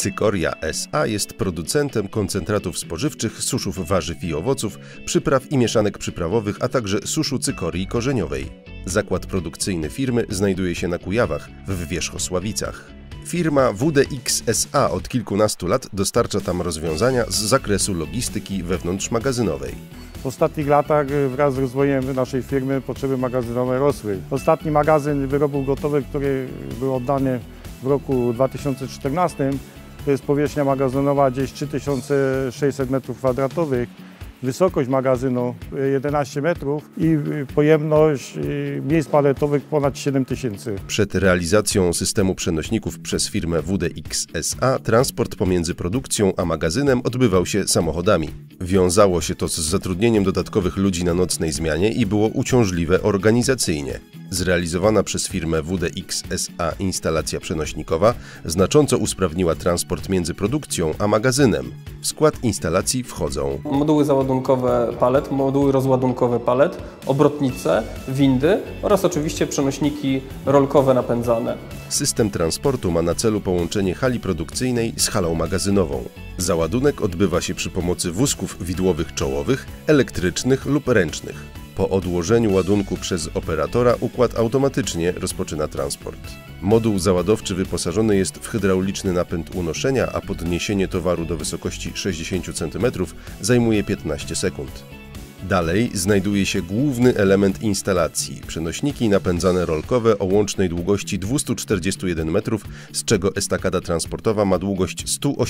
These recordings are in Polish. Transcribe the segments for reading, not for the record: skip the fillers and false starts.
Cykoria S.A. jest producentem koncentratów spożywczych, suszów warzyw i owoców, przypraw i mieszanek przyprawowych, a także suszu cykorii korzeniowej. Zakład produkcyjny firmy znajduje się na Kujawach w Wierzchosławicach. Firma WDX S.A. od kilkunastu lat dostarcza tam rozwiązania z zakresu logistyki wewnątrzmagazynowej. W ostatnich latach wraz z rozwojem naszej firmy potrzeby magazynowe rosły. Ostatni magazyn wyrobów gotowych, który był oddany w roku 2014, to jest powierzchnia magazynowa gdzieś 3600 m2, wysokość magazynu 11 metrów i pojemność miejsc paletowych ponad 7000. Przed realizacją systemu przenośników przez firmę WDX S.A. transport pomiędzy produkcją a magazynem odbywał się samochodami. Wiązało się to z zatrudnieniem dodatkowych ludzi na nocnej zmianie i było uciążliwe organizacyjnie. Zrealizowana przez firmę WDX S.A. instalacja przenośnikowa znacząco usprawniła transport między produkcją a magazynem. W skład instalacji wchodzą moduły załadunkowe palet, moduły rozładunkowe palet, obrotnice, windy oraz oczywiście przenośniki rolkowe napędzane. System transportu ma na celu połączenie hali produkcyjnej z halą magazynową. Załadunek odbywa się przy pomocy wózków widłowych czołowych, elektrycznych lub ręcznych. Po odłożeniu ładunku przez operatora układ automatycznie rozpoczyna transport. Moduł załadowczy wyposażony jest w hydrauliczny napęd unoszenia, a podniesienie towaru do wysokości 60 cm zajmuje 15 sekund. Dalej znajduje się główny element instalacji – przenośniki napędzane rolkowe o łącznej długości 241 metrów, z czego estakada transportowa ma długość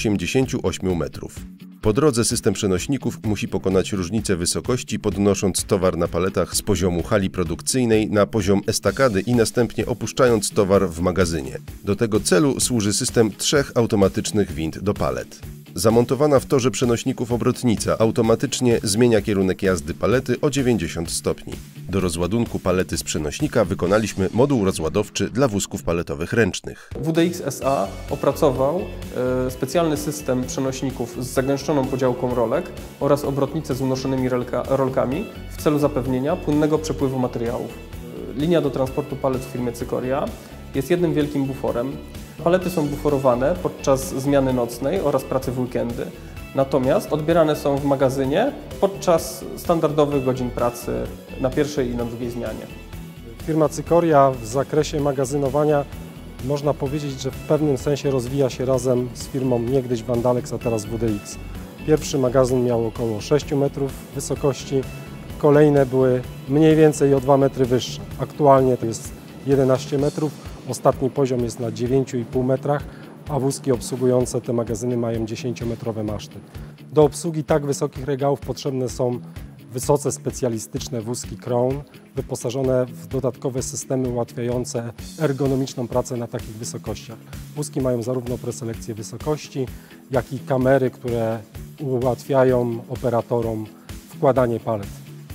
188 metrów. Po drodze system przenośników musi pokonać różnicę wysokości, podnosząc towar na paletach z poziomu hali produkcyjnej na poziom estakady i następnie opuszczając towar w magazynie. Do tego celu służy system 3 automatycznych wind do palet. Zamontowana w torze przenośników obrotnica automatycznie zmienia kierunek jazdy palety o 90 stopni. Do rozładunku palety z przenośnika wykonaliśmy moduł rozładowczy dla wózków paletowych ręcznych. WDX S.A. opracował specjalny system przenośników z zagęszczoną podziałką rolek oraz obrotnice z unoszonymi rolkami w celu zapewnienia płynnego przepływu materiałów. Linia do transportu palet w firmie Cykoria jest jednym wielkim buforem. Palety są buforowane podczas zmiany nocnej oraz pracy w weekendy. Natomiast odbierane są w magazynie podczas standardowych godzin pracy na pierwszej i na drugiej zmianie. Firma Cykoria w zakresie magazynowania można powiedzieć, że w pewnym sensie rozwija się razem z firmą niegdyś Vandalex, a teraz WDX. Pierwszy magazyn miał około 6 metrów wysokości, kolejne były mniej więcej o 2 metry wyższe. Aktualnie to jest 11 metrów. Ostatni poziom jest na 9,5 metrach, a wózki obsługujące te magazyny mają 10-metrowe maszty. Do obsługi tak wysokich regałów potrzebne są wysoce specjalistyczne wózki Crown, wyposażone w dodatkowe systemy ułatwiające ergonomiczną pracę na takich wysokościach. Wózki mają zarówno preselekcję wysokości, jak i kamery, które ułatwiają operatorom wkładanie palet.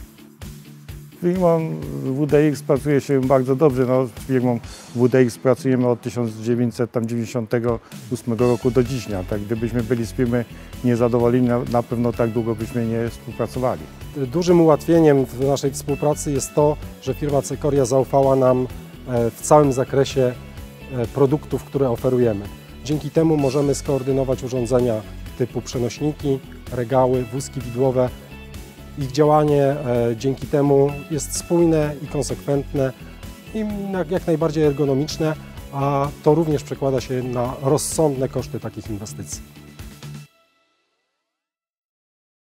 Z firmą WDX pracuje się bardzo dobrze. Z firmą WDX pracujemy od 1998 roku do dziś. Tak, gdybyśmy byli z firmy niezadowoleni, na pewno tak długo byśmy nie współpracowali. Dużym ułatwieniem w naszej współpracy jest to, że firma Cykoria zaufała nam w całym zakresie produktów, które oferujemy. Dzięki temu możemy skoordynować urządzenia typu przenośniki, regały, wózki widłowe. Ich działanie dzięki temu jest spójne i konsekwentne i jak najbardziej ergonomiczne, a to również przekłada się na rozsądne koszty takich inwestycji.